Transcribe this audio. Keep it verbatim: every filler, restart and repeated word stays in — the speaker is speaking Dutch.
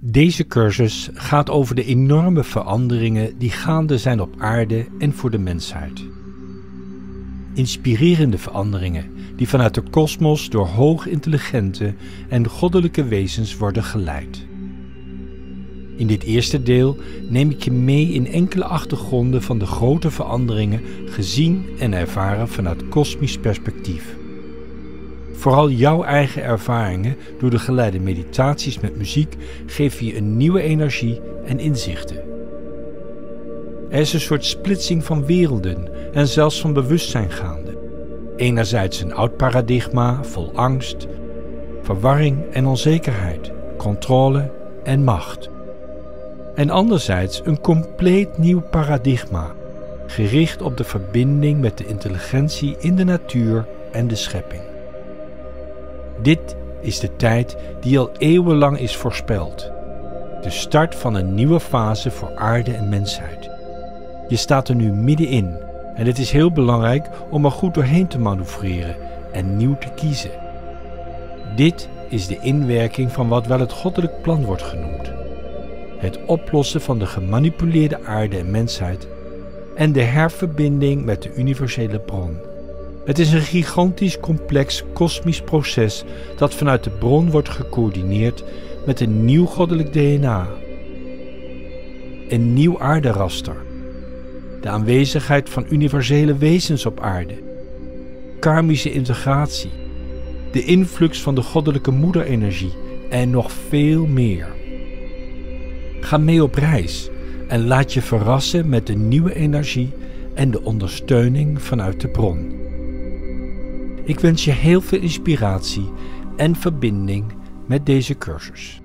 Deze cursus gaat over de enorme veranderingen die gaande zijn op aarde en voor de mensheid. Inspirerende veranderingen die vanuit de kosmos door hoog intelligente en goddelijke wezens worden geleid. In dit eerste deel neem ik je mee in enkele achtergronden van de grote veranderingen gezien en ervaren vanuit kosmisch perspectief. Vooral jouw eigen ervaringen door de geleide meditaties met muziek geven je een nieuwe energie en inzichten. Er is een soort splitsing van werelden en zelfs van bewustzijn gaande. Enerzijds een oud paradigma vol angst, verwarring en onzekerheid, controle en macht. En anderzijds een compleet nieuw paradigma, gericht op de verbinding met de intelligentie in de natuur en de schepping. Dit is de tijd die al eeuwenlang is voorspeld. De start van een nieuwe fase voor aarde en mensheid. Je staat er nu middenin en het is heel belangrijk om er goed doorheen te manoeuvreren en nieuw te kiezen. Dit is de inwerking van wat wel het goddelijk plan wordt genoemd. Het oplossen van de gemanipuleerde aarde en mensheid en de herverbinding met de universele bron. Het is een gigantisch complex kosmisch proces dat vanuit de bron wordt gecoördineerd met een nieuw goddelijk D N A. Een nieuw aarderaster. De aanwezigheid van universele wezens op aarde. Karmische integratie. De influx van de goddelijke moederenergie en nog veel meer. Ga mee op reis en laat je verrassen met de nieuwe energie en de ondersteuning vanuit de bron. Ik wens je heel veel inspiratie en verbinding met deze cursus.